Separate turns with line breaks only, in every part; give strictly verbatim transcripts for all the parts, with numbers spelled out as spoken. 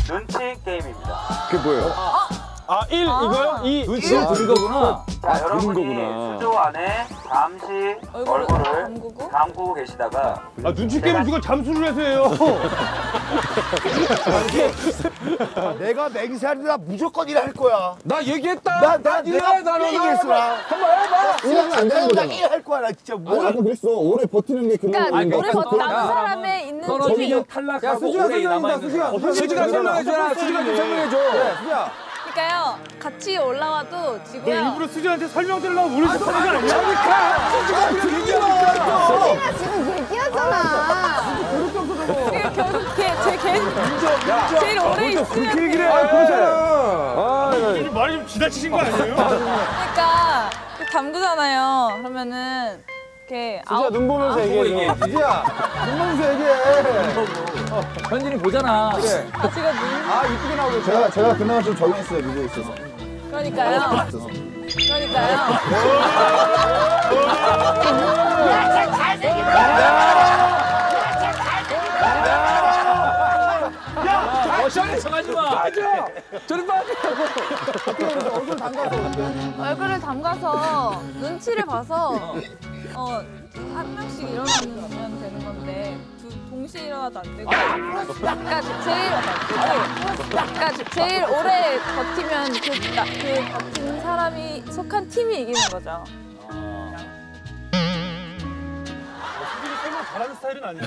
눈치 게임입니다.
그게 뭐예요?
아, 일 이거요? 이
눈치 들은 거구나.
자,
아,
여러분이
거구나.
수조 안에 잠시
얼굴을
얼굴을
담그고?
담그고 계시다가
아, 눈치 게임은 누가 잠수를 해서 해요.
내가 맹세하리라 무조건 일할 거야.
나 얘기했다.
나, 나,
일해,
내가
나는.
얘기했어. 나.
한번 해봐.
일하면 안 되는 거잖아. 일할 거야, 나 진짜.
아니,
뭐.
아까 그랬어. 오래 버티는 게 그런
그러니까
거.
오래 버 남은 사람에 있는 팀이.
야, 수지가 설명해준다, 수지가. 수지가 설명해줘라. 수지가 좀 설명해줘. 그래, 수지야.
그러니까요. 같이 올라와도
너
지고요.
일부러 수지한테 설명드리려고 우리 집 하는 거 아니야?
그러니까 수지가 얘기하니까.
수지가 지금 얘기하잖아.
지금 결국 걔, 제 걔 제일 오래 있으면
그렇게 얘기를 해. 아, 그러잖아.
좀 말이 좀 지나치신 거 아니에요?
그러니까 담그잖아요. 그러면은 이렇게
수지야, 눈 보면서 얘기해. 수지야, 눈 보면서 얘기해. 현진이 보잖아. 그래.
아, 지금 눈.
아, 이쁘게 나오겠다.
제가, 제가 그나마 좀 적응했어요, 미국에 있어서.
그러니까요. 그러니까요.
야, 쟤 잘생기다.
어, 시원해, 정하지 마. 빠져. 저리 빠지라고. 얼굴 담가서.
얼굴을 담가서 눈치를 봐서 어, 한 명씩 일어나면 되는 건데 두, 동시에 일어나도 안 되고 약간 제일 약간 제일 오래 버티면 그, 나, 그 버틴 사람이 속한 팀이 이기는 거죠.
잘하는 스타일은 아니에요.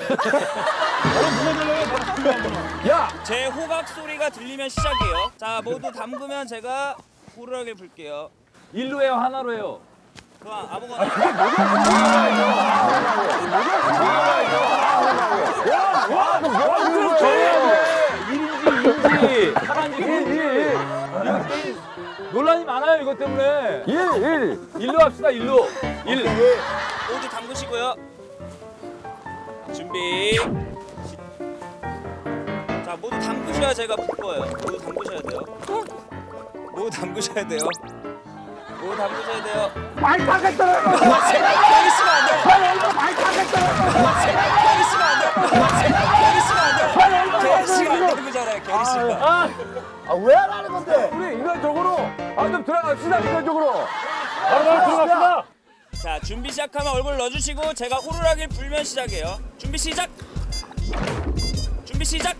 야!
제 호각 소리가 들리면 시작이에요. 자, 모두 담그면 제가 호루라기를 불게요.
일로 해요, 하나로 해요.
그럼 아무거나.
와, 너 뭐야, 이거 일인지, 이인지, 하나인지, 셋인지. 이거 게임 논란이 많아요, 이것 때문에. 일, 일. 일로 합시다, 일로. 일.
모두 담그시고요. 준비. 자, 모두 담그셔야 제가 풀 거예요. 모두 담그셔야 돼요. 모두 담그셔야 돼요. 모두 담그셔야 돼요.
많이 타겠더라.
여기 있으면 안 돼.
많이 타겠더라.
여기 있으면 안 돼. 여기 있으면 안 돼. 게리 씨가 안 되는 거잖아요, 게리 씨가.
아, 왜 안 하는 건데?
우리 인간적으로. 아, 좀 들어갑시다, 인간적으로.
바로 들어갑시다.
자, 준비 시작하면 얼굴 넣어주시고 제가 호루라기를 불면 시작해요. 준비 시작. 준비 시작.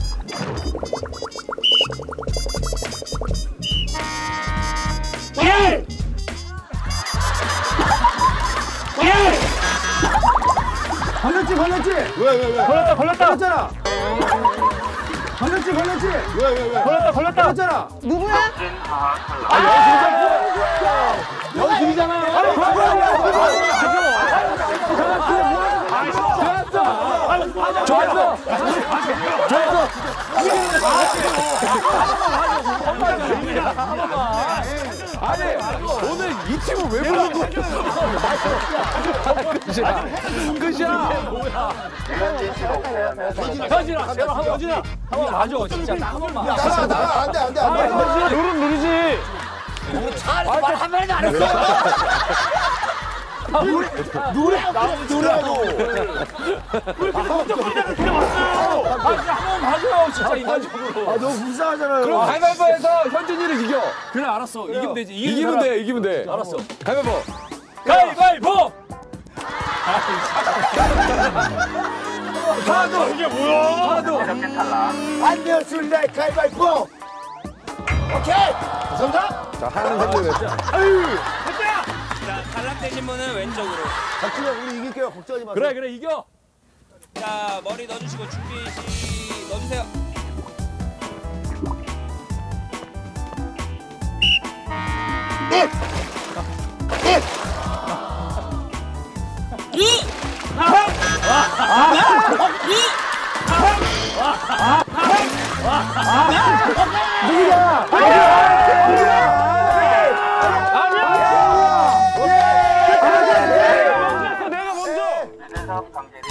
일! 일!
걸렸지, 걸렸지?
왜, 왜, 왜?
걸렸다, 걸렸다.
걸렸잖아. 걸렸지, 걸렸지?
왜, 왜, 왜?
걸렸다, 걸렸다.
걸렸잖아.
누구야?
연습이잖아. 아니, 좋았어. 좋았어. 좋았어. 아니, 오늘 이 팀은 왜 부른 거야? 끝이야. 끝이야. 현진아, 제발 한 번진아. 한번 봐줘, 진짜. 한 번만.
나가, 나가. 안 돼, 안 돼, 안 돼.
누른 누르지.
말한 마디도 안 했어. 노래, 노래하고.
우리 걱정거리다가 그냥 왔어요.
아, 진짜 한 번 봐줘요, 진짜 인간적으로.
아, 너무 불쌍하잖아요.
그럼 가위바위보에서 현진이를 이겨. 그래, 알았어. 이기면 되지. 이기면 돼, 이기면 돼. 알았어. 가위바위보. 가위바위보!
하나 이게 뭐야?
하나도.
이렇게 탈락.
안 되었을래, 가위바위보. 오케이. 감사합니다.
자, 하나는 성공했죠.
자, 탈락되신 분은 왼쪽으로.
박준영, 우리 이길게요. 걱정하지 마세요.
그래, 그래, 이겨.
자, 머리 넣어주시고 준비 시 넣어주세요.
일! 일!
이!
누구야?
내가 먼저.
그래서 강제리.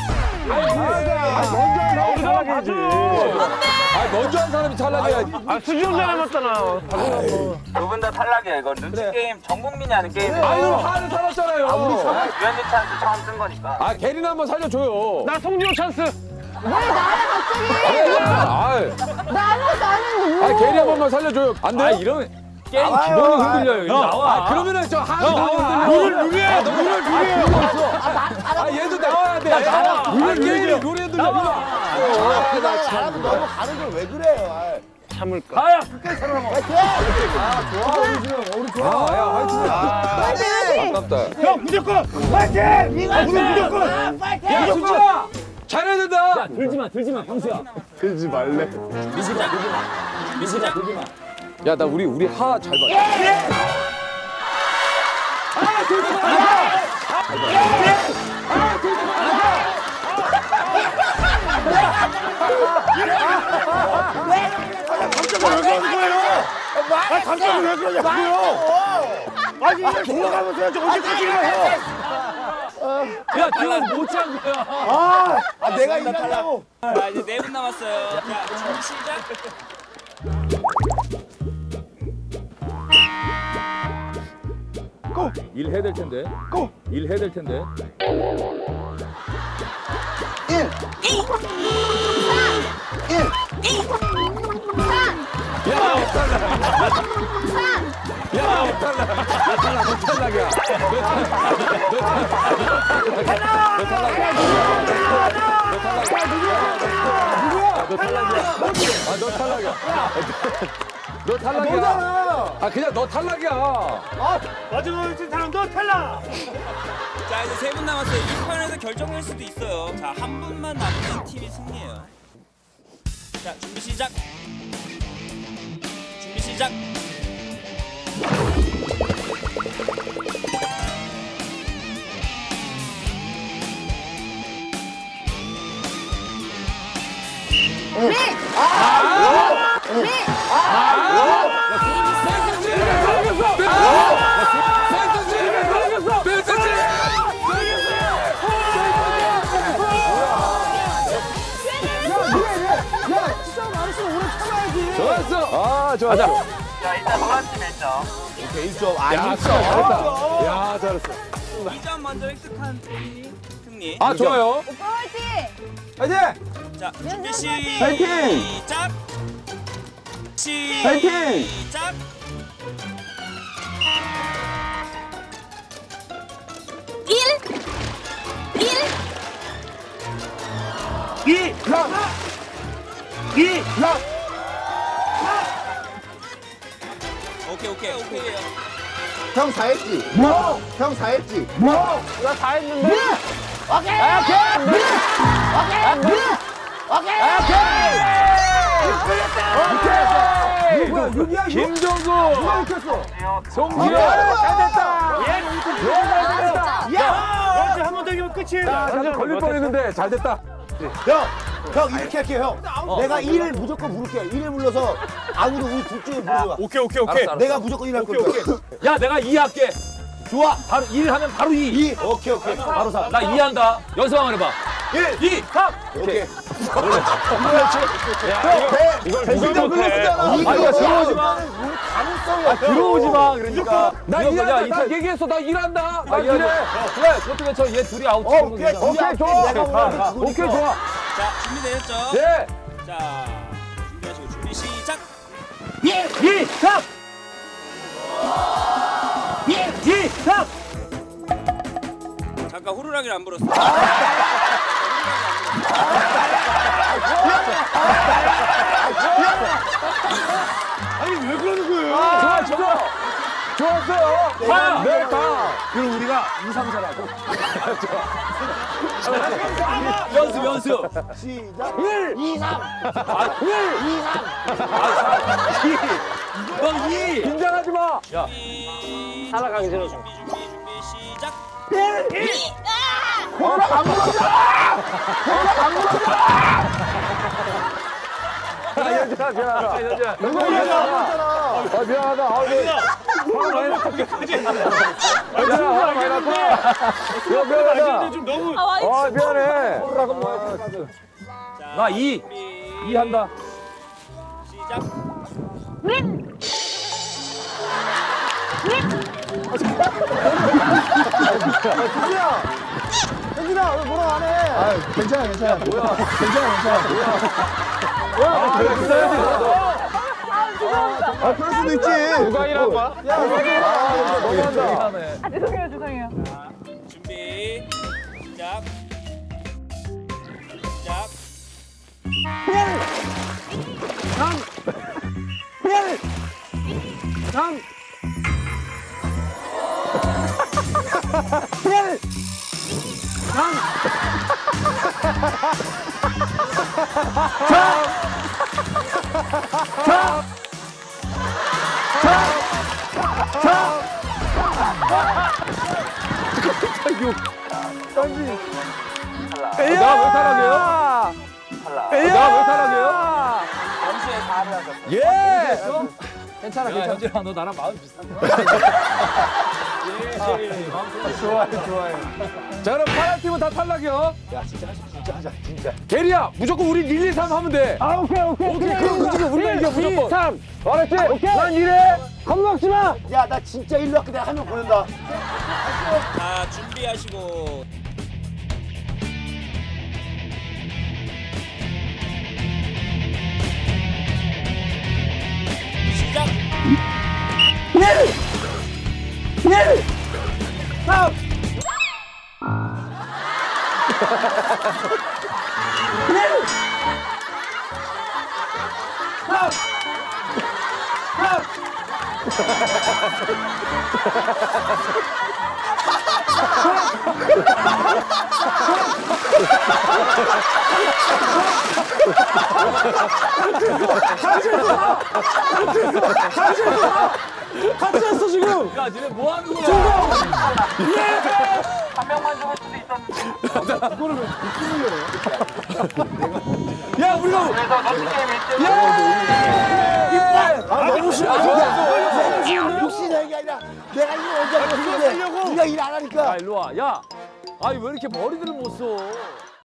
맞아.
아, 먼저 한 사람이 탈락해야지.
아, 수지 혼자 남았잖아.
두 분 다 탈락이에요. 이건 눈치 게임 전 국민이 하는 게임이에요.
아니, 우리 하는 살았잖아요.
유현진 찬스 처음 쓴 거니까.
아, 게리나 한번 살려줘요.
나 송지호 찬스.
왜 나를 갑자기?
아,
나 아무것도 안
아, 게리 한 번만 살려줘요. 안 돼. 아, 이러면 게임 기본이 흔들려요. 이거 나와. 아, 그러면은 저 하나 나와.
룰을 룰이에요. 룰을 룰이에요.
아, 얘도 나와야 돼. 룰 게임이 룰에 흔들려.
아, 나 잘하고 넘어가는 걸 왜 그래요?
참을까?
아야, 끝까지 살아남아.
파이팅! 아, 좋아. 우리 좀, 우리 좋아.
아, 야, 화이팅.
파이팅!
아깝다.
형 무조건 파이팅! 이거 오늘 무조건
파이팅!
야, 수진아! 잘해야 된다! 야, 들지 마, 들지 마, 형수야.
들지 말래.
미시마, 들지 마. 미시마, 들지 마. 야, 나 우리, 우리 하 잘 봐. 아, 들지 마! 아, 들지 마!
감정을 왜 그러는 거예요? 아 감정을 왜 그러냐고요? 아니 이걸 돌아가면서 해야지 언제까지 해요?
야, 지금 못 찬 거야.
아, 아 내가 이긴다고.
자 이제 네 분 남았어요. 자 준비 시작.
일 해야 될 텐데.
고!
일 해야 될 텐데.
일!
야, 너 탈락. 야, 너 탈락. 너 탈락. 너 탈락이야. 너 탈락. 너 탈락이야. 누구야? 너 탈락이야. 아, 너 탈락이야. 너 탈락이야.
너잖아.
아, 그냥 너 탈락이야.
마지막에 친 사람 너 탈락!
자 이제 세 분 남았어요. 이 판에서 결정될 수도 있어요. 자 한 분만 남는 팀이 승리예요. 자 준비 시작. 준비 시작.
좋았어. 아, 좋았어.
자, 일단 노란 팀 일 점.
오케이, 일 점. 아,
야,
일 점.
잘했다. 야, 잘했어.
이 점 먼저 획득한 팀이 승리.
아, 좋아요.
오빠 화이팅!
파이팅!
자 준비
파이팅!
시작.
파이팅!
시작.
이!
랑!
이!
랑!
오케이 오케이 오케이.
형 다 했지? 뭐? 형 다 했지? 뭐? 나 다 했는데? 오케이! 오케이! 오케이! 오케이! 누구야? 육이야, 육?
김종국.
누가 이겼어?
송기현.
잘됐다!
야! 야! 한번 더 이기면 끝이에요.
완전 걸릴 뻔했는데 잘 됐다.
형! 형 이렇게 할게요, 형. 내가 일을 무조건 부를게요. 일을 불러서 아무도 우리 둘 중에 부르지
오케이 오케이 오케이.
내가 무조건 일 할 거야.
야, 내가 이 할게.
좋아!
바로 일 하면 바로 이.
이! 오케이, 오케이. 바로 사.
나 이 한다. 연습 한번 해봐.
일!
이, 삼.
오케이.
이걸
진짜
누가 못해?
불렀잖아.
아, 이거 들어오지 마.
가능성이 없어.
들어오지 마. 그러니까.
나
이거
일한다.
뭐냐,
나
이태-
얘기했어. 나 일한다.
아, 그래. 그래. 그것도 괜찮아. 얘 둘이 아웃 치는 거
오케이,
괜찮아.
오케이, 좋아. 내가 원하는 그거니까.
오케이, 좋아.
자 준비되셨죠?
예.
자 준비하시고 준비 시작.
이, 삼. 이, 삼.
잠깐 호루라기를 안 불었어.
아니 왜 그러는 거예요?
좋아, 좋아. 좋았어요. 다. 네, 다.
그럼 우리가 이, 삼, 사라고.
연습, 연습.
시작.
일,
이, 삼.
아, 일,
이, 삼.
이. 너 이. 긴장하지 마. 야.
살아가기 싫어. 준비 준비 준비 시작.
호라 안 불었잖아! 호라 안 불었잖아!
아, 연주야, 미안하다. 연주야.
누가 이거 안 불었잖아!
아, 미안하다. 아, 네. 화가 많이 났다. 연주야, 화가 많이 났다. 야, 미안하다.
좀 너무
아, 화이팅!
아, 미안해. 호라가 뭐야.
자,
나 이.
준비
이 한다.
시작.
현진아! 현진아, 왜 뭐라고 안 해? 아, 괜찮아, 괜찮아. 뭐야? 괜찮아, 괜찮아.
아, 그래, 기다려야 돼.
아, 그럴 수도 있지.
누가 일한 거야? 야, 너무한다.
아 죄송해요 죄송해요.
준비 시작 시작
내가 왜 탈락이에요? 내가 왜 탈락이에요?
점수에 사를 하셨어.
예!
괜찮아,
야,
괜찮아.
현진아, 너 나랑 마음 비슷하구나. 예, 마음 좋아요, 좋아요. 자, 그럼 파란 팀은 다 탈락이요.
야 진짜 하자 진짜 하자 진짜.
게리야, 무조건 우리 일, 이, 삼 하면 돼.
아, 오케이, 오케이.
오케이, 그럼 움직여. 우리가 이겨, 무조건.
삼.
알았지?
오케이.
난 이래.
겁먹지 마.
야 나 진짜 일로 할게. 내가 한 명 보낸다.
자 준비하시고 시작
같이 했어, 지금.
야, 니네 뭐 하는 거야?
한 명만 죽을 수도 있었는데.
야, 우리가.
그래서 런치 게임 일 등.
아 너무 싫어. 너무 싫은데. 욕심 내는 게 아니라 내가 이거 언제 할 건데. 네가 일 안 하니까.
야, 일로 와. 야. 아니, 왜 이렇게 머리들을 못 써?